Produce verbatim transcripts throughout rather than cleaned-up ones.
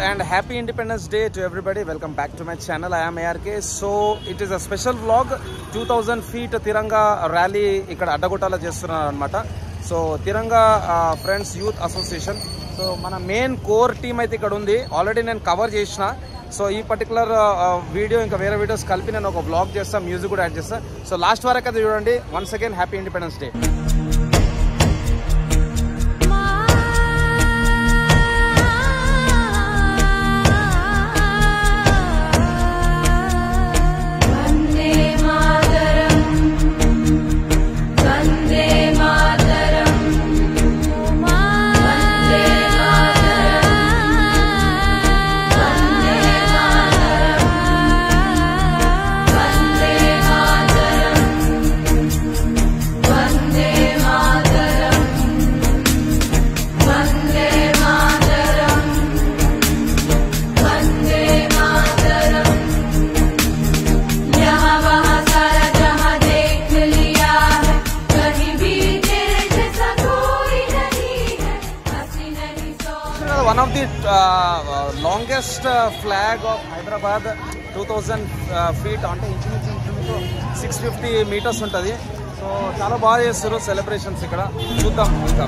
and happy Independence Day to everybody. Welcome back to my channel. I am A R K. So it is a special vlog. two thousand feet Tiranga rally ikkada Addagutala chestunnaru anamata. So Tiranga uh, Friends Youth Association. So mana main core team aithe ikkada undi. Already nenu cover chesina. So ee particular uh, video inka vera videos kalpi nenu oka vlog chesta, music kuda add chesta. So last varaku adi chudandi. Once again happy Independence Day. One of the uh, longest uh, flag of Hyderabad, two thousand uh, feet on six fifty meters untadi. So chala baga chestaru celebrations ikkada chuddam ఇంకా.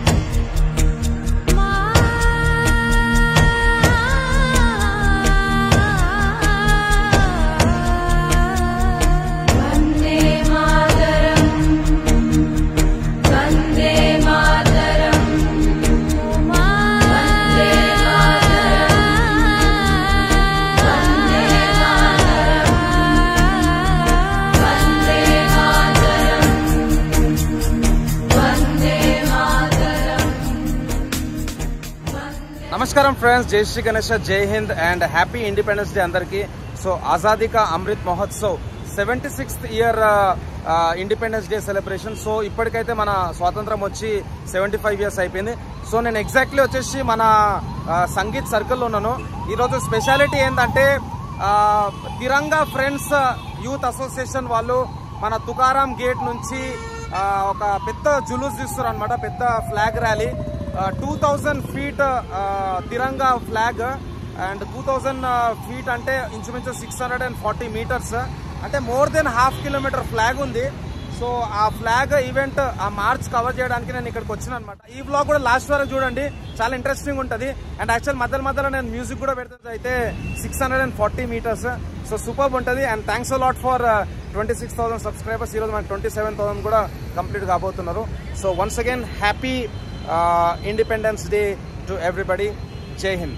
నమస్కారం friends, జై శ్రీ గణేష్, జై Hind and happy independence day అందరికి. So Azadi ka Amrit Mahotsav seventy sixth year independence day celebration. So ఇప్పటికైతే మన స్వాతంత్రం వచ్చి seventy five years అయిపోయింది. సో నేను ఎగ్జాక్ట్లీ వచ్చేసి మన సంగీత్ సర్కిల్లో ఉన్నాను. ఈరోజు స్పెషాలిటీ ఏంటంటే తిరంగా ఫ్రెండ్స్ యూత్ అసోసియేషన్ వాళ్ళు మన తుకారాం గేట్ నుంచి ఒక పెద్ద జులూస్ తీస్తారు అనమాట, పెద్ద flag rally. Two thousand feet tiranga flag and two thousand feet అంటే ఇంచుమించు six hundred and forty meters అంటే more than half kilometer flag ఉంది. సో ఆ ఫ్లాగ్ ఈవెంట్ ఆ మార్చ్ కవర్ చేయడానికి నేను ఇక్కడికి వచ్చాను అనమాట. ఈ వ్లాగ్ కూడా లాస్ట్ వరకు చూడండి, చాలా ఇంట్రెస్టింగ్ ఉంటుంది. అండ్ యాక్చువల్ మధ్యలో మధ్యలో నేను మ్యూజిక్ కూడా పెడుతుంది. అయితే six hundred and forty meters so super ఉంటుంది. And thanks a lot for twenty six thousand subscribers. ఈరోజు మనకి ట్వంటీ సెవెన్ థౌసండ్ కూడా కంప్లీట్ కాబోతున్నారు. So once again happy Uh, Independence Day to everybody. Jai Hind.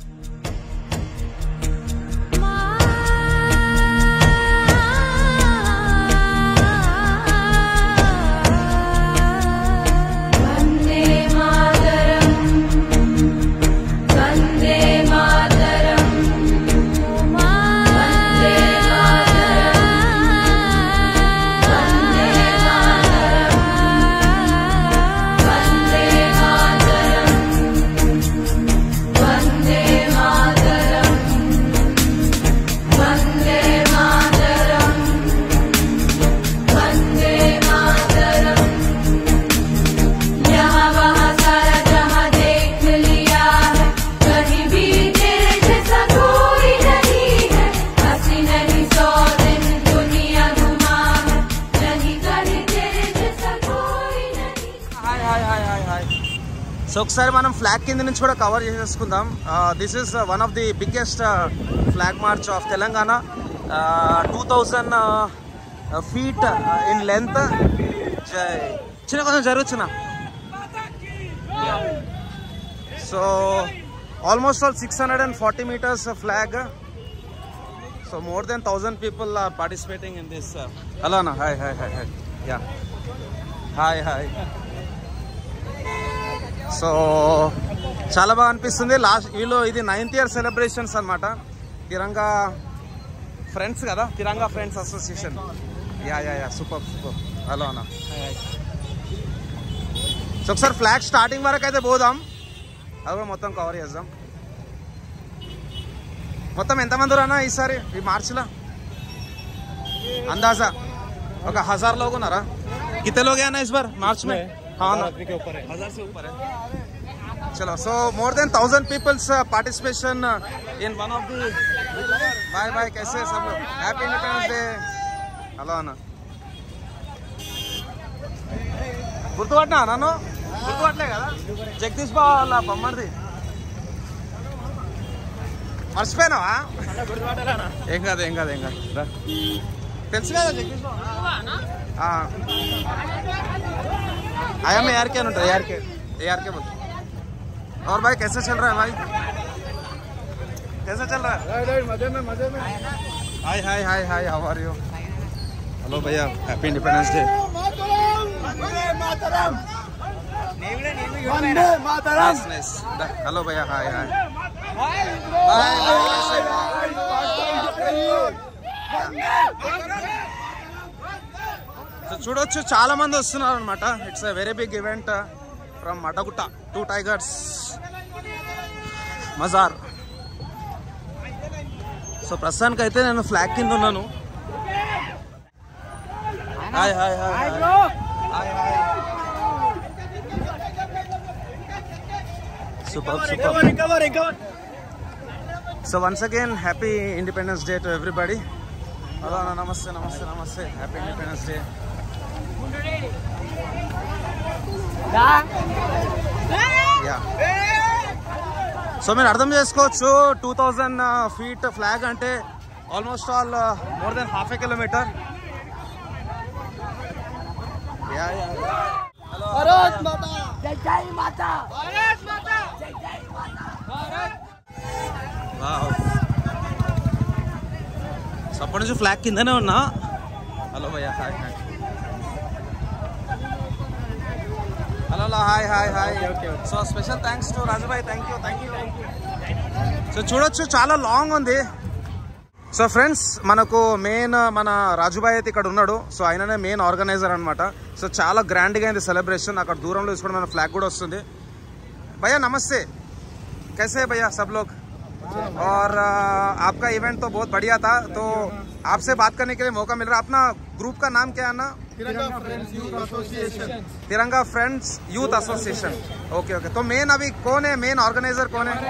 So ఒకసారి మనం flag కింద నుంచి కూడా కవర్ చేసేసుకుందాం. This is one of the biggest flag march of Telangana, two thousand feet in length. చిన్న కొంచెం జరుగుతున్నా. So almost all six hundred and forty meters flag. So more than thousand people are participating in this. అలానా hi hi hi hi yeah hi hi. So చాలా బాగా అనిపిస్తుంది. Last వీళ్ళు ఇది ninth year celebrations అనమాట. తిరంగా ఫ్రెండ్స్ కదా, tiranga friends association. Yeah yeah yeah super super. Hello అన్న. So ఒకసారి ఫ్లాగ్ స్టార్టింగ్ వరకు అయితే పోదాం, అది కూడా మొత్తం కవర్ చేద్దాం. మొత్తం ఎంతమంది రానా ఈసారి ఈ మార్చిలో? अंदाजा ఒక हजार लोग ఉన్నారా? कितने लोग हैं ना इस बार मार्च में? हाँ ना, के ऊपर है, हजार से ऊपर है. चलो so more than thousand people's uh, participation uh, in one of the bye bye कैसे सब लोग happy independence day hello అన్న గుర్తుపట్టినా నన్ను గుర్తుపట్టలే కదా జగదీష్ బాబు వాళ్ళ బొమ్మది మర్చిపోయినావా ఏం కాదు ఏం కాదు ఏం కాదు తెలుసు కదా జగదీష్ బాబు आया मैं यार क्या नोट यार के यार के बोल और भाई कैसे चल रहा है भाई कैसे चल रहा है मजे में मजे में hi hi hi hi how are you hello भैया हैप्पी इंडिपेंडेंस डे हेलो भैया हाय हाय సో చూడొచ్చు చాలా మంది వస్తున్నారు అనమాట it's a very big event from Addagutta to Tigers మజార్ సో ప్రస్తుతానికి అయితే నేను ఫ్లాగ్ కింద ఉన్నాను hi hi hi super super so once again happy independence day to everybody hello అన్న నమస్తే నమస్తే నమస్తే హ్యాపీ ఇండిపెండెన్స్ డే సో మీరు అర్థం చేసుకోవచ్చు టూ థౌజండ్ ఫీట్ ఫ్లాగ్ అంటే almost all more than half a kilometer so అప్పటి నుంచి ఫ్లాగ్ కిందనే ఉన్నా హలో భయ్యా hi hi hello hi hi hi so special thanks to Raju Bhai thank you thank you thank you so చూడొచ్చు చాలా long ఉంది so friends మనకు main మన రాజుభాయ్ అయితే ఇక్కడ ఉన్నాడు సో ఆయననే మెయిన్ ఆర్గనైజర్ అనమాట సో చాలా గ్రాండ్గా అయింది సెలబ్రేషన్ అక్కడ దూరంలో చూసుకోవడం మన ఫ్లాగ్ కూడా వస్తుంది భయ్యా నమస్తే कैसे है भैया सब लोग और आपका इवेंट तो बहुत बढ़िया था तो आपसे बात करने के लिए मौका मिल रहा है अपना ग्रुप का नाम क्या है ना tiranga friends youth association tiranga friends youth association okay okay तो मेन अभी कौन है मेन ऑर्गेनाइजर कौन है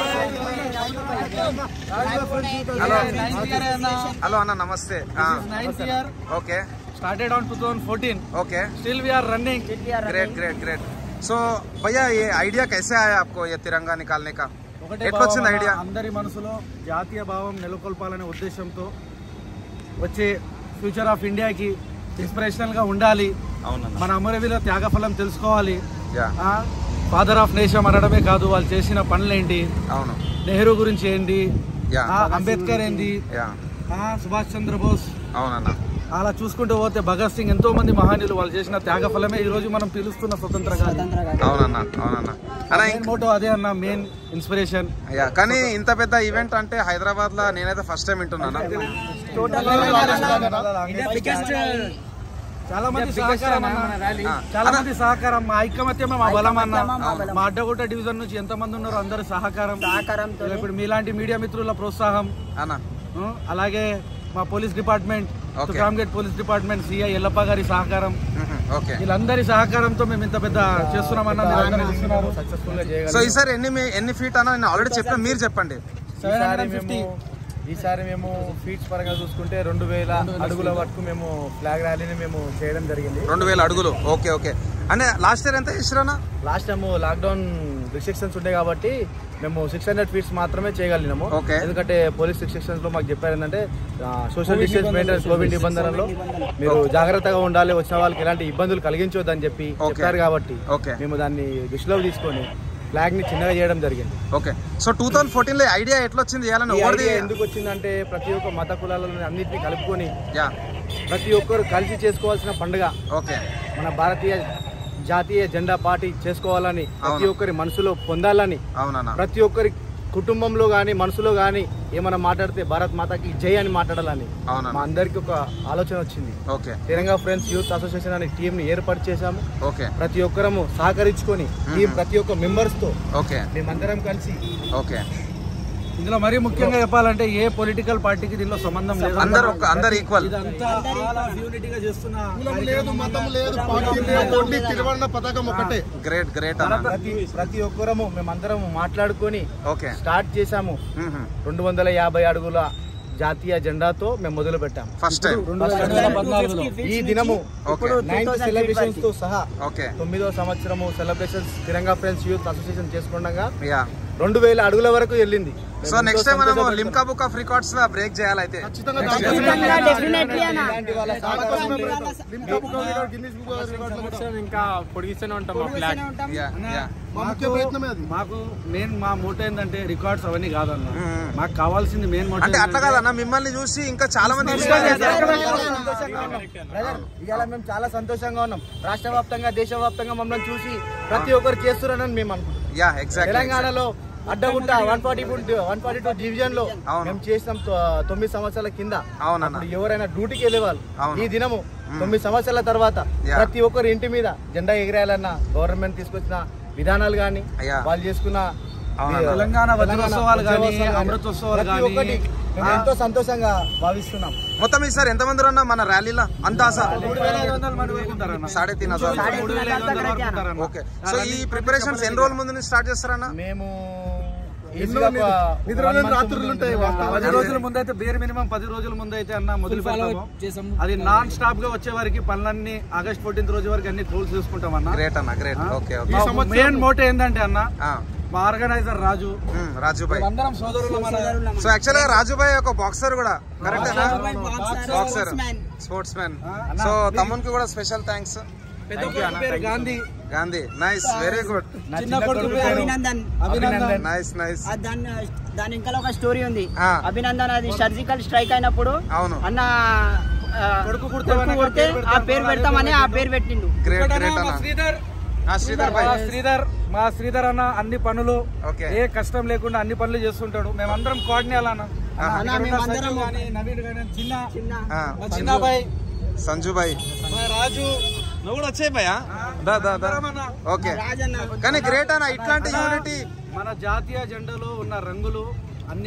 हेलो हेलो अन्ना नमस्ते okay started on twenty fourteen okay still we are running great great great so భయ్యా ये आइडिया कैसे आया आपको ये तिरंगा निकालने का ఎట్లా వచ్చింది ఐడియా అందరి మనసులో జాతీయ భావం నెలకొల్పాలనే ఉద్దేశంతో వచ్చే ఫ్యూచర్ ఆఫ్ ఇండియాకి ఇన్స్పిరేషనల్ గా ఉండాలి మన అమరవీరుల త్యాగఫలం తెలుసుకోవాలి ఫాదర్ ఆఫ్ నేషన్ అనడమే కాదు వాళ్ళు చేసిన పనులేంటి అవును నెహ్రూ గురించి ఏంటి అంబేద్కర్ ఏంటి సుభాష్ చంద్రబోస్ అవునన్నా అలా చూసుకుంటూ పోతే భగత్ సింగ్ ఎంతో మంది మహానీయులు వాళ్ళు చేసిన త్యాగ ఫలమే ఈ రోజు మనం పిలుస్తున్న స్వతంత్ర అవునన్నా అవునన్నా మోటో అదే అన్న మెయిన్ ఇన్స్పిరేషన్ కానీ ఇంత పెద్ద ఈవెంట్ అంటే హైదరాబాద్ లో నేనైతే ఫస్ట్ టైం వింటున్నాను చాలా మంది సహకారం చాలా మంది సహకారం మా ఐకమత్యమే మా బలం అన్న మా అడ్డగుట్ట డివిజన్ నుంచి ఎంత మంది ఉన్నారో అందరు సహకారం ఇప్పుడు మీలాంటి మీడియా మిత్రుల ప్రోత్సాహం అన్న అలాగే మా police department Ramgate police department CI Yellappa గారి సహకారం వీళ్ళందరి సహకారంతో మేము ఇంత పెద్ద చేస్తున్నామన్నా సక్సెస్ఫుల్ గా చేయగలం సో ఈసారి ఎన్ని ఎన్ని ఫీట్ అన్న నేను ఆల్రెడీ చెప్పాను మీరు చెప్పండి ఈసారి మేము ఫీట్స్ పరంగా చూసుకుంటే రెండు వేల అడుగుల వరకు మేము ఫ్లాగ్ ర్యాలీని మేము చేయడం జరిగింది రెండు వేల అడుగులు ఓకే ఓకే అంటే లాస్ట్ ఇయర్ ఎంత చేసిరానా లాస్ట్ టైం లాక్డౌన్ రిస్ట్రిక్షన్స్ ఉండే కాబట్టి మేము సిక్స్ హండ్రెడ్ ఫీట్స్ మాత్రమే చేయగలిగినాము ఎందుకంటే పోలీస్ రిస్ట్రిక్షన్స్ లో మాకు చెప్పారు ఏంటంటే సోషల్ డిస్టెన్స్ మెయింటెనెన్స్ కోవిడ్ నిబంధనలో మీరు జాగ్రత్తగా ఉండాలి వచ్చిన వాళ్ళకి ఎలాంటి ఇబ్బందులు కలిగించవద్దని చెప్పి చెప్పారు కాబట్టి మేము దాన్ని దృష్టిలో తీసుకొని ఫ్లాగ్ ని చిన్నగా చేయడం జరిగింది okay so two thousand fourteen లో ఐడియా ఎట్లా వచ్చింది ఎందుకు వచ్చిందంటే ప్రతి ఒక్క మత కులాలను అన్నింటినీ కలుపుకొని ప్రతి ఒక్కరు కలిసి చేసుకోవాల్సిన పండుగ ఓకే మన భారతీయ జాతీయ జెండా పార్టీ చేసుకోవాలని ప్రతి ఒక్కరి మనసులో పొందాలని ప్రతి ఒక్కరి కుటుంబంలో గానీ మనసులో గానీ ఏమైనా మాట్లాడితే భారత్ మాతాకి జై అని మాట్లాడాలని మా అందరికి ఒక ఆలోచన వచ్చింది తిరంగా ఫ్రెండ్స్ యూత్ అసోసియేషన్ అనే టీం ని ఏర్పాటు చేశాము ప్రతి ఒక్కరము సహకరించుకొని ఈ ప్రతి ఒక్క మెంబర్స్ తో మేమందరం కలిసి ఇందులో మరీ ముఖ్యంగా చెప్పాలంటే ఏ పొలిటికల్ పార్టీకి దీనిలో సంబంధం లేదు, అందరూ అందరు ఈక్వల్. యూనిటీగా చేస్తున్న పథకం ఒకటే. గ్రేట్ గ్రేట్ ప్రతి ఒక్కరము మేమందరం మాట్లాడుకొని ఓకే స్టార్ట్ చేశాము. రెండు వందల యాభై అడుగుల జాతీయ జెండాతో మేము మొదలు పెట్టాము ఫస్ట్ టైం ఈ దినము నైన్త్ సెలబ్రేషన్స్ తో సహా ఓకే తొమ్మిదో సంవత్సరము celebrations Tiranga friends youth association చేసుకుండగా యా రెండు వేల అడుగుల వరకు వెళ్ళింది. సో నెక్స్ట్ టైం మనం లిమ్కా బుక్ ఆఫ్ రికార్డ్స్ లో బ్రేక్ చేయాలైతే ఇంకా పొడిగిస్తూనే ఉంటాం. మాకు మెయిన్ మా మోటో ఏంటంటే రికార్డ్స్ అవన్నీ కాదన్న, మాకు కావాల్సింది మెయిన్ మోటో అంటే అట్లా కాదన్న, మిమ్మల్ని చూసి ఇంకా చాలా మంది ఇవాళ మేము చాలా సంతోషంగా ఉన్నాం. రాష్ట్ర వ్యాప్తంగా దేశ వ్యాప్తంగా మమ్మల్ని చూసి ప్రతి ఒక్కరు చేస్తున్నారని మేము అనుకుంటున్నాం. తెలంగాణలో Addagutta one forty one forty two division లో మేము చేసినాం తొమ్మిది సంవత్సరాల కింద. ఎవరైనా డ్యూటీకి వెళ్ళేవాళ్ళు ఈ దినము తొమ్మిది సంవత్సరాల తర్వాత ప్రతి ఒక్కరు ఇంటి మీద జెండా ఎగిరేయాలన్న గవర్నమెంట్ తీసుకొచ్చిన విధానాలు గాని వాళ్ళు చేసుకున్న తెలంగాణ వజ్రోత్సవాలు గాని అమృతోత్సవాలు గాని ఎంతో సంతోషంగా భావిస్తున్నాం. మొత్తం ఈసారి ఎంత మంది ఉన్నా మన ర్యాలీలో అందాసా సాడే తీన్ హజార్. ఓకే, సో ఈ ప్రిపరేషన్స్ ఎన్ని రోజుల ముందు స్టార్ట్ చేస్తారన్నా? మేము పది రోజుల ముందు అయితే బేర్ మినిమం పది రోజుల ముందు అయితే అన్న మొదలు పెడతాము. అది నాన్ స్టాప్ గా వచ్చే వారికి పనులన్నీ ఆగస్ట్ ఫోర్టీన్త్ రోజు వరకు అన్ని క్లోజ్ చేసుకుంటాం అన్న. గ్రేట్ అన్న, గ్రేట్. ఓకే, మెయిన్ మోటో ఏంటంటే అన్న మా ఆర్గనైజర్ రాజు రాజుభాయ్ అందరం సోదరులు. సో యాక్చువల్ గా రాజుభాయ్ ఒక బాక్సర్ కూడా correct, boxer sportsman. So తమ్మునికి కూడా special thanks. Gandhi Gandhi nice, very good. చిన్న కొడుకు అభినందన్ అభినందన్ నైస్ నైస్. దాని ఇంకా ఒక స్టోరీ ఉంది. అభినందన్ అది సర్జికల్ స్ట్రైక్ అయినప్పుడు అవును అన్న కొడుకు కొడితే ఆ పేరు పెడతామని ఆ పేరు పెట్టిండు. గ్రేట్ గ్రేట్ అన్న. శ్రీధర్ శ్రీధర్ భాయ్ శ్రీధర్ మా శ్రీధర్ అన్న అన్ని పనులు ఏ కష్టం లేకుండా అన్ని పనులు చేస్తుంటాడు. మేమందరం కోఆర్డినేట్ అన్న. నవీన్ గాని చిన్న చిన్నబాయ్ సంజుబాయ్ రాజు నువ్వు కూడా వచ్చే భయ్యా. ఓకే, కానీ గ్రేట్ అన్న ఇట్లాంటి యూనిటీ. మన జాతీయ జెండాలో ఉన్న రంగులు అన్ని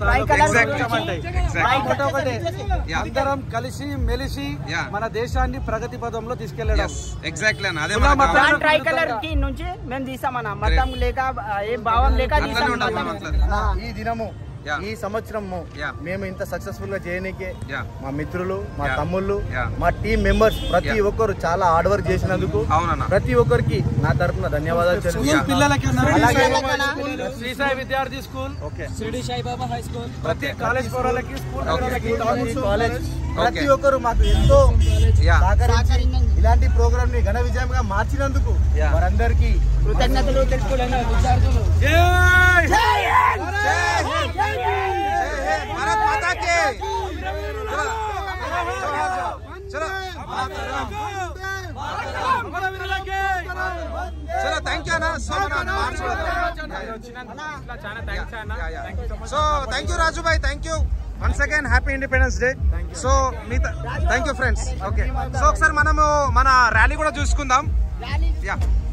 అందరం కలిసి మెలిసి మన దేశాన్ని ప్రగతి పదంలో తీసుకెళ్ళడం. ఎగ్జాక్ట్లీ అన్న, అదే ట్రై కలర్ కి నుంచి మేము తీసామన్న. మతం లేక ఏ భావం లేక ఈ దినము ఈ సంవత్సరం మేము ఇంత సక్సెస్ఫుల్ గా చేయడానికి మా మిత్రులు, మా తమ్ముళ్ళు, మా టీం మెంబర్స్ ప్రతి ఒక్కరు చాలా హార్డ్ వర్క్ చేసినందుకు ప్రతి ఒక్కరికి నా తరఫున ధన్యవాదాలు. Shri Sai Vidyarthi school, Shirdi Saibaba high school, ప్రతి కాలేజ్ పోరాలకి కాలేజ్ ప్రతి ఒక్కరు మాకు ఎంతో సహకరించి ఇలాంటి ప్రోగ్రామ్ ని ఘన విజయంగా మార్చినందుకు వారందరికీ కృతజ్ఞతలు తెలుపుకోవడానికి విద్యార్థులు भारत माता के चलो चलो थैंक यू अना so so thank you Raju Bhai, thank you once again. Happy independence day. So మీ thank you friends. Okay, so ఒకసారి మనము మన ర్యాలీ కూడా చూసుకుందాం. యా